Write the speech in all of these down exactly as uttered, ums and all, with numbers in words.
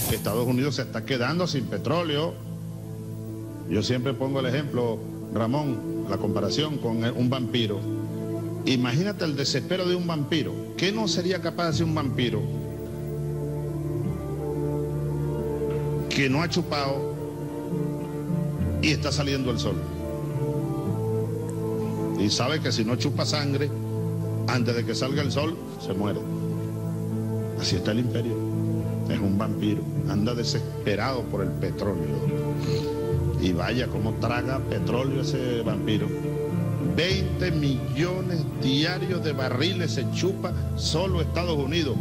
Estados Unidos se está quedando sin petróleo. Yo siempre pongo el ejemplo, Ramón, la comparación con un vampiro. Imagínate el desespero de un vampiro. ¿Qué no sería capaz de hacer un vampiro que no ha chupado y está saliendo el sol? Y sabe que si no chupa sangre, antes de que salga el sol, se muere. Así está el imperio. Es un vampiro. Anda desesperado por el petróleo. Y vaya cómo traga petróleo ese vampiro. veinte millones diarios de barriles se chupa solo Estados Unidos.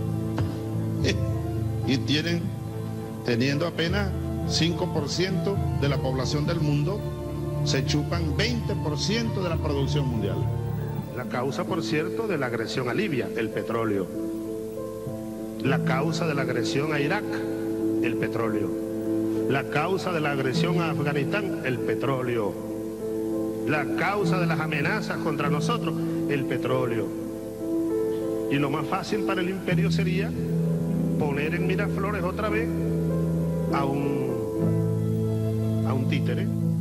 Y tienen, teniendo apenas cinco por ciento de la población del mundo, se chupan veinte por ciento de la producción mundial. La causa, por cierto, de la agresión a Libia, el petróleo. La causa de la agresión a Irak, el petróleo. La causa de la agresión a Afganistán, el petróleo. La causa de las amenazas contra nosotros, el petróleo. Y lo más fácil para el imperio sería poner en Miraflores otra vez a un, a un títere.